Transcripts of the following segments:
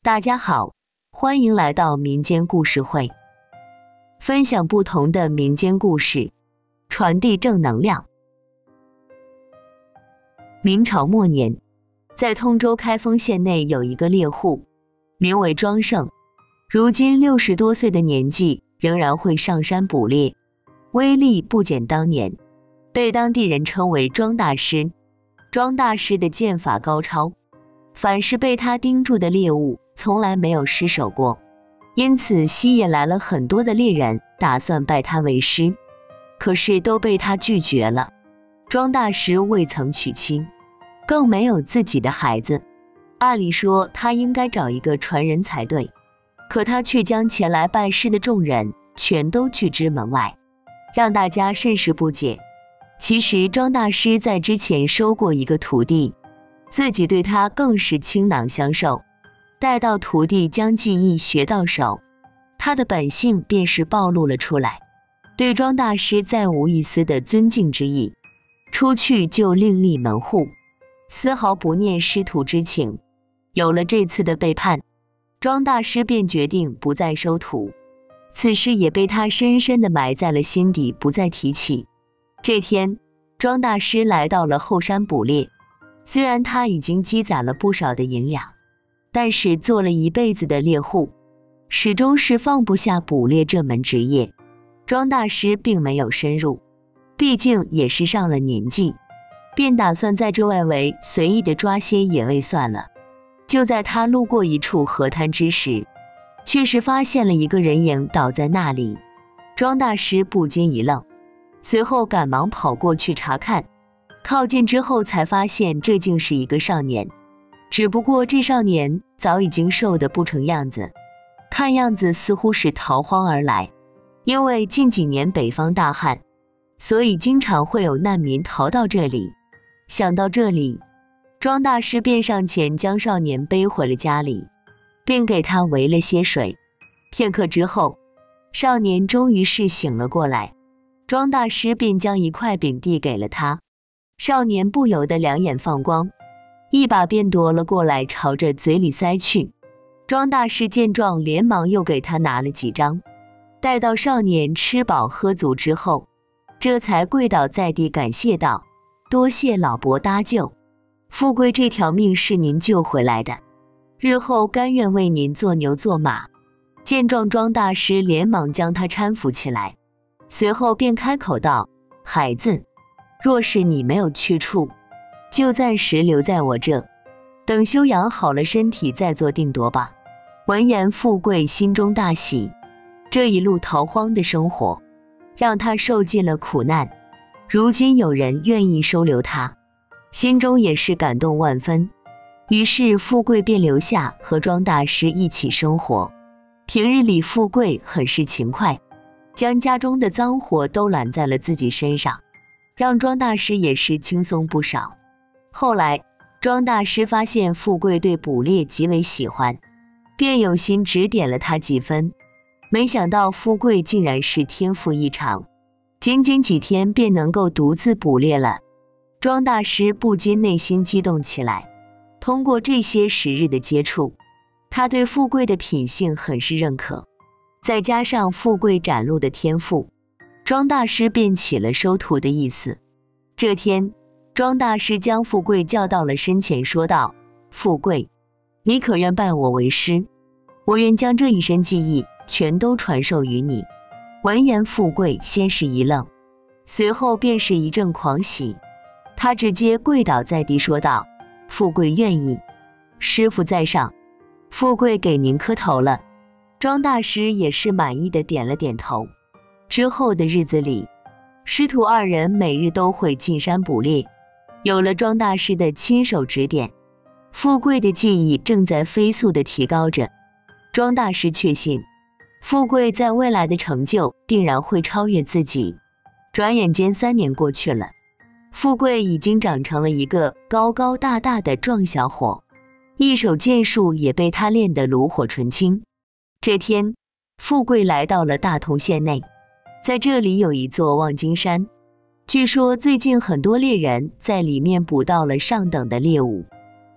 大家好，欢迎来到民间故事会，分享不同的民间故事，传递正能量。明朝末年，在通州开封县内有一个猎户，名为庄胜，如今60多岁的年纪，仍然会上山捕猎，威力不减当年，被当地人称为庄大师。庄大师的剑法高超，凡是被他盯住的猎物从来没有失手过，因此吸引来了很多的猎人，打算拜他为师，可是都被他拒绝了。庄大师未曾娶妻，更没有自己的孩子，按理说他应该找一个传人才对，可他却将前来拜师的众人全都拒之门外，让大家甚是不解。其实庄大师在之前收过一个徒弟，自己对他更是倾囊相授，待到徒弟将技艺学到手，他的本性便是暴露了出来，对庄大师再无一丝的尊敬之意，出去就另立门户，丝毫不念师徒之情。有了这次的背叛，庄大师便决定不再收徒，此事也被他深深地埋在了心底，不再提起。这天，庄大师来到了后山捕猎，虽然他已经积攒了不少的银两，但是做了一辈子的猎户，始终是放不下捕猎这门职业。庄大师并没有深入，毕竟也是上了年纪，便打算在这外围随意的抓些野味算了。就在他路过一处河滩之时，却是发现了一个人影倒在那里。庄大师不禁一愣，随后赶忙跑过去查看，靠近之后才发现这竟是一个少年，只不过这少年早已经瘦得不成样子，看样子似乎是逃荒而来。因为近几年北方大旱，所以经常会有难民逃到这里。想到这里，庄大师便上前将少年背回了家里，并给他喂了些水。片刻之后，少年终于是醒了过来，庄大师便将一块饼递给了他，少年不由得两眼放光，一把便夺了过来，朝着嘴里塞去。庄大师见状，连忙又给他拿了几张，待到少年吃饱喝足之后，这才跪倒在地感谢道：“多谢老伯搭救，富贵这条命是您救回来的，日后甘愿为您做牛做马。”见状，庄大师连忙将他搀扶起来，随后便开口道：“孩子，若是你没有去处，就暂时留在我这，等休养好了身体再做定夺吧。”闻言，富贵心中大喜，这一路逃荒的生活让他受尽了苦难，如今有人愿意收留他，心中也是感动万分。于是富贵便留下和庄大师一起生活。平日里富贵很是勤快，将家中的脏活都揽在了自己身上，让庄大师也是轻松不少。后来庄大师发现富贵对捕猎极为喜欢，便有心指点了他几分。没想到富贵竟然是天赋异常，仅仅几天便能够独自捕猎了。庄大师不禁内心激动起来。通过这些时日的接触，他对富贵的品性很是认可，再加上富贵展露的天赋，庄大师便起了收徒的意思。这天，庄大师将富贵叫到了身前，说道：“富贵，你可愿拜我为师？我愿将这一身技艺全都传授于你。”闻言，富贵先是一愣，随后便是一阵狂喜，他直接跪倒在地说道：“富贵愿意，师傅在上，富贵给您磕头了。”庄大师也是满意的点了点头。之后的日子里，师徒二人每日都会进山捕猎，有了庄大师的亲手指点，富贵的技艺正在飞速的提高着。庄大师确信富贵在未来的成就定然会超越自己。转眼间3年过去了，富贵已经长成了一个高高大大的壮小伙，一手剑术也被他练得炉火纯青。这天，富贵来到了大同县内，在这里有一座望京山，据说最近很多猎人在里面捕到了上等的猎物，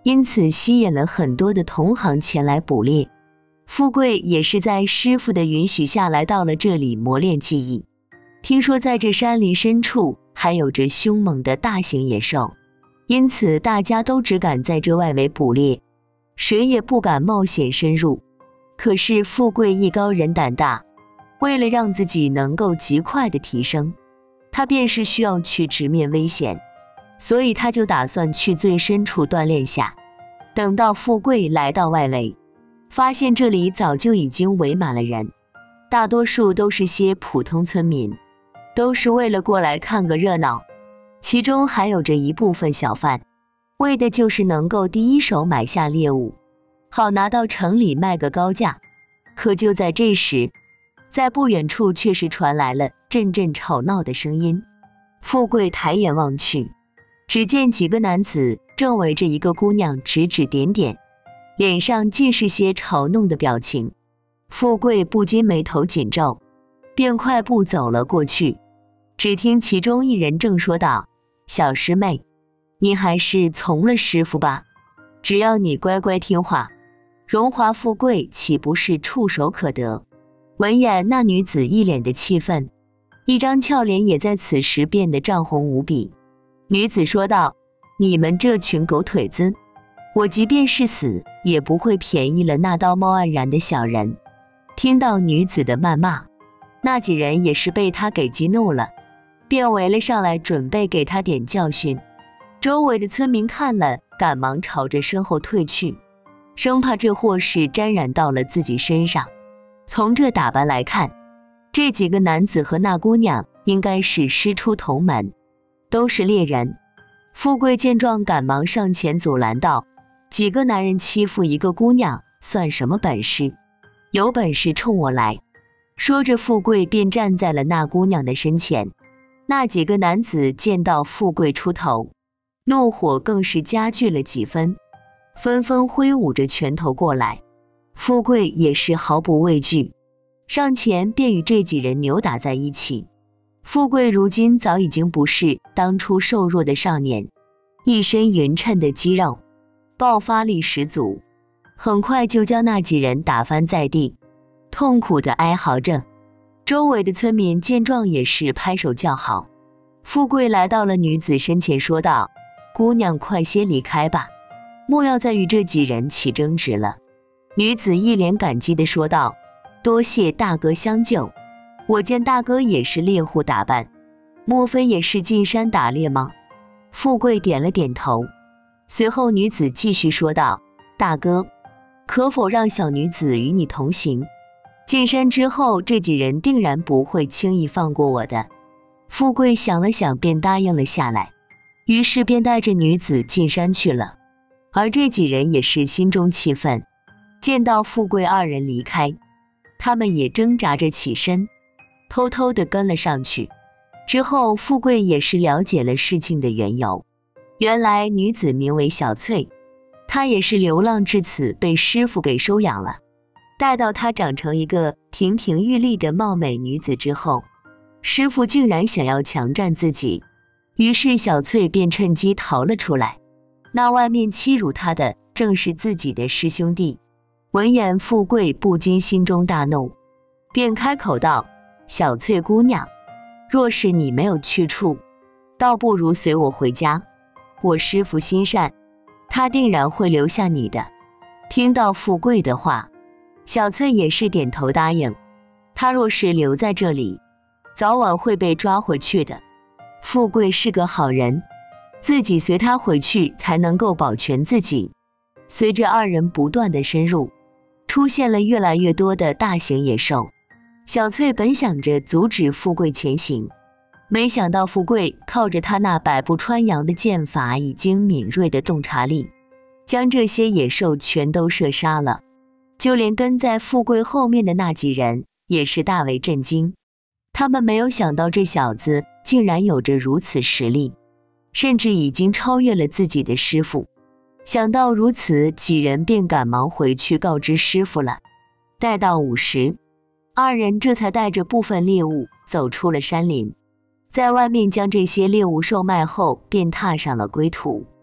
因此吸引了很多的同行前来捕猎。富贵也是在师傅的允许下来到了这里磨练技艺。听说在这山林深处还有着凶猛的大型野兽，因此大家都只敢在这外围捕猎，谁也不敢冒险深入。可是富贵艺高人胆大，为了让自己能够极快的提升，他便是需要去直面危险，所以他就打算去最深处锻炼下。等到富贵来到外围，发现这里早就已经围满了人，大多数都是些普通村民，都是为了过来看个热闹，其中还有着一部分小贩，为的就是能够第一手买下猎物，好拿到城里卖个高价。可就在这时，在不远处却是传来了阵阵吵闹的声音。富贵抬眼望去，只见几个男子正围着一个姑娘指指点点，脸上尽是些嘲弄的表情。富贵不禁眉头紧皱，便快步走了过去。只听其中一人正说道：“小师妹，你还是从了师傅吧，只要你乖乖听话，荣华富贵岂不是触手可得？”闻言，那女子一脸的气愤，一张俏脸也在此时变得涨红无比。女子说道：“你们这群狗腿子，我即便是死，也不会便宜了那道貌岸然的小人。”听到女子的谩骂，那几人也是被她给激怒了，便围了上来，准备给她点教训。周围的村民看了，赶忙朝着身后退去，生怕这祸事沾染到了自己身上。从这打扮来看，这几个男子和那姑娘应该是师出同门，都是猎人。富贵见状，赶忙上前阻拦道：“几个男人欺负一个姑娘，算什么本事？有本事冲我来！”说着，富贵便站在了那姑娘的身前。那几个男子见到富贵出头，怒火更是加剧了几分，纷纷挥舞着拳头过来。富贵也是毫不畏惧，上前便与这几人扭打在一起。富贵如今早已经不是当初瘦弱的少年，一身匀称的肌肉，爆发力十足，很快就将那几人打翻在地，痛苦地哀嚎着。周围的村民见状也是拍手叫好。富贵来到了女子身前，说道：“姑娘，快些离开吧，莫要再与这几人起争执了。”女子一脸感激地说道：“多谢大哥相救，我见大哥也是猎户打扮，莫非也是进山打猎吗？”富贵点了点头。随后女子继续说道：“大哥，可否让小女子与你同行？进山之后，这几人定然不会轻易放过我的。”富贵想了想，便答应了下来，于是便带着女子进山去了。而这几人也是心中气愤，见到富贵二人离开，他们也挣扎着起身，偷偷地跟了上去。之后富贵也是了解了事情的缘由，原来女子名为小翠，她也是流浪至此，被师傅给收养了。待到她长成一个亭亭玉立的貌美女子之后，师傅竟然想要强占自己，于是小翠便趁机逃了出来。那外面欺辱她的正是自己的师兄弟。闻言，富贵不禁心中大怒，便开口道：“小翠姑娘，若是你没有去处，倒不如随我回家，我师父心善，他定然会留下你的。”听到富贵的话，小翠也是点头答应。他若是留在这里，早晚会被抓回去的。富贵是个好人，自己随他回去才能够保全自己。随着二人不断的深入，出现了越来越多的大型野兽。小翠本想着阻止富贵前行，没想到富贵靠着他那百步穿杨的剑法以及敏锐的洞察力，将这些野兽全都射杀了。就连跟在富贵后面的那几人也是大为震惊，他们没有想到这小子竟然有着如此实力，甚至已经超越了自己的师傅。想到如此，几人便赶忙回去告知师傅了。待到午时，二人这才带着部分猎物走出了山林，在外面将这些猎物售卖后，便踏上了归途。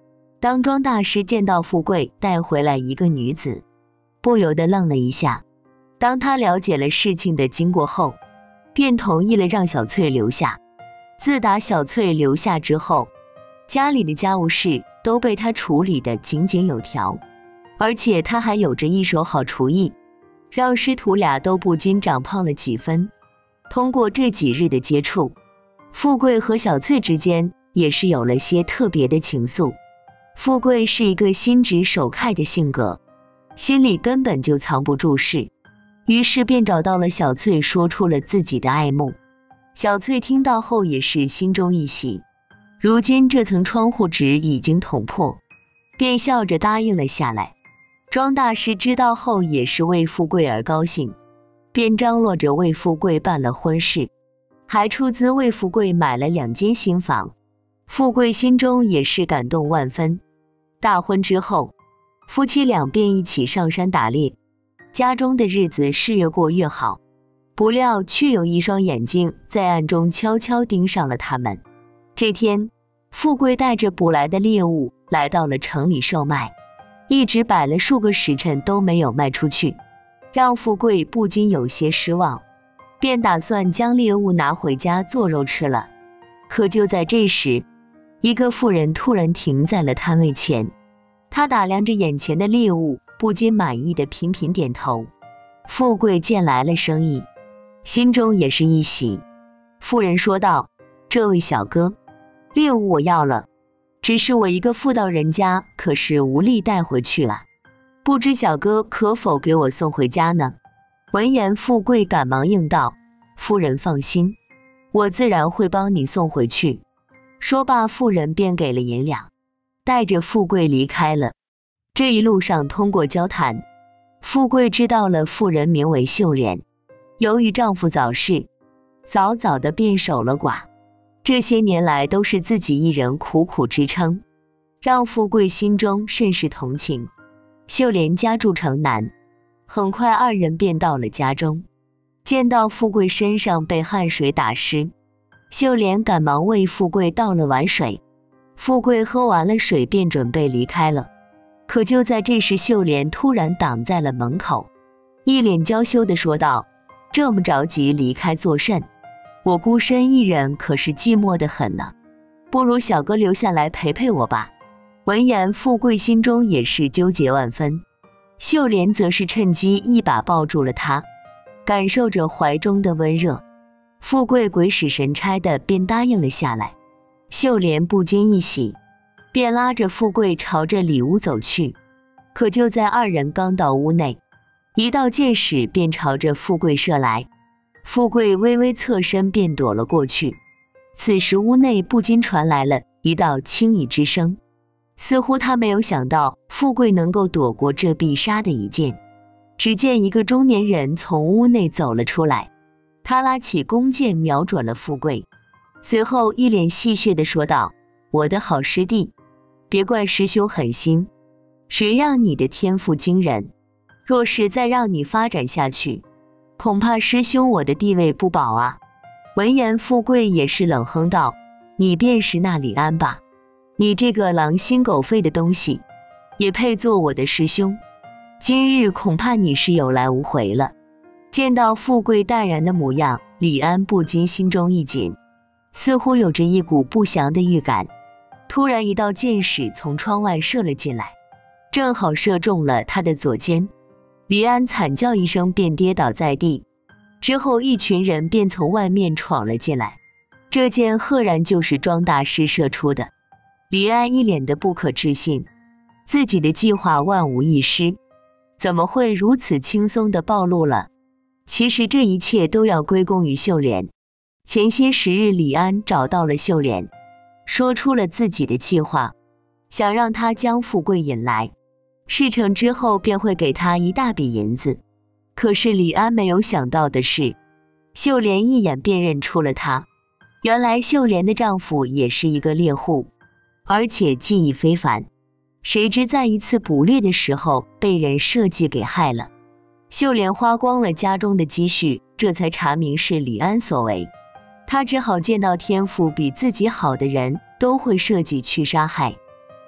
当庄大师见到富贵带回来一个女子，不由得愣了一下。当他了解了事情的经过后，便同意了让小翠留下。自打小翠留下之后，家里的家务事都被他处理得井井有条，而且他还有着一手好厨艺，让师徒俩都不禁长胖了几分。通过这几日的接触，富贵和小翠之间也是有了些特别的情愫。富贵是一个心直手快的性格，心里根本就藏不住事，于是便找到了小翠，说出了自己的爱慕。小翠听到后也是心中一喜，如今这层窗户纸已经捅破，便笑着答应了下来。庄大师知道后也是为富贵而高兴，便张罗着为富贵办了婚事，还出资为富贵买了2间新房。富贵心中也是感动万分。大婚之后，夫妻俩便一起上山打猎，家中的日子是越过越好。不料却有一双眼睛在暗中悄悄盯上了他们。这天，富贵带着捕来的猎物来到了城里售卖，一直摆了数个时辰都没有卖出去，让富贵不禁有些失望，便打算将猎物拿回家做肉吃了。可就在这时，一个妇人突然停在了摊位前，她打量着眼前的猎物，不禁满意的频频点头。富贵见来了生意，心中也是一喜。妇人说道：“这位小哥，猎物我要了，只是我一个妇道人家可是无力带回去了，不知小哥可否给我送回家呢？”闻言，富贵赶忙应道：“夫人放心，我自然会帮你送回去。”说罢，妇人便给了银两，带着富贵离开了。这一路上通过交谈，富贵知道了妇人名为秀莲，由于丈夫早逝，早早的便守了寡，这些年来都是自己一人苦苦支撑，让富贵心中甚是同情。秀莲家住城南，很快2人便到了家中，见到富贵身上被汗水打湿，秀莲赶忙为富贵倒了碗水。富贵喝完了水便准备离开了，可就在这时，秀莲突然挡在了门口，一脸娇羞地说道：“这么着急离开作甚？我孤身一人可是寂寞得很呢，不如小哥留下来陪陪我吧。”闻言，富贵心中也是纠结万分，秀莲则是趁机一把抱住了他，感受着怀中的温热。富贵鬼使神差的便答应了下来。秀莲不禁一喜，便拉着富贵朝着里屋走去。可就在2人刚到屋内，一道箭矢便朝着富贵射来，富贵微微侧身便躲了过去。此时屋内不禁传来了一道轻疑之声，似乎他没有想到富贵能够躲过这必杀的一箭。只见一个中年人从屋内走了出来，他拉起弓箭瞄准了富贵，随后一脸戏谑地说道：“我的好师弟，别怪师兄狠心，谁让你的天赋惊人，若是再让你发展下去，恐怕师兄我的地位不保啊。”闻言，富贵也是冷哼道：“你便是那李安吧？你这个狼心狗肺的东西，也配做我的师兄？今日恐怕你是有来无回了。”见到富贵淡然的模样，李安不禁心中一紧，似乎有着一股不祥的预感。突然一道箭矢从窗外射了进来，正好射中了他的左肩。李安惨叫一声便跌倒在地，之后一群人便从外面闯了进来。这箭赫然就是庄大师射出的。李安一脸的不可置信，自己的计划万无一失，怎么会如此轻松地暴露了？其实这一切都要归功于秀莲。前些时日，李安找到了秀莲，说出了自己的计划，想让他将富贵引来，事成之后便会给他一大笔银子。可是李安没有想到的是，秀莲一眼便认出了他。原来秀莲的丈夫也是一个猎户，而且技艺非凡，谁知在一次捕猎的时候被人设计给害了。秀莲花光了家中的积蓄，这才查明是李安所为。她只好见到天赋比自己好的人都会设计去杀害，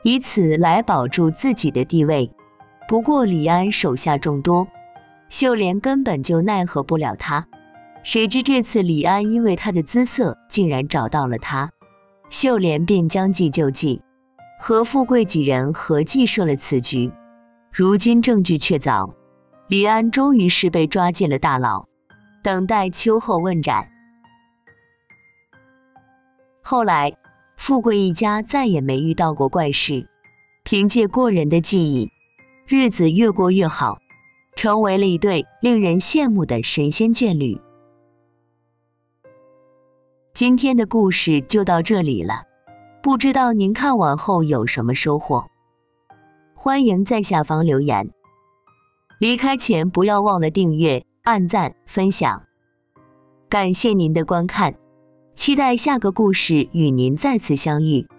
以此来保住自己的地位。不过李安手下众多，秀莲根本就奈何不了他。谁知这次李安因为他的姿色竟然找到了他，秀莲便将计就计，和富贵几人合计设了此局。如今证据确凿，李安终于是被抓进了大牢，等待秋后问斩。后来富贵一家再也没遇到过怪事，凭借过人的技艺，日子越过越好，成为了一对令人羡慕的神仙眷侣。今天的故事就到这里了，不知道您看完后有什么收获？欢迎在下方留言。离开前不要忘了订阅、按赞、分享。感谢您的观看，期待下个故事与您再次相遇。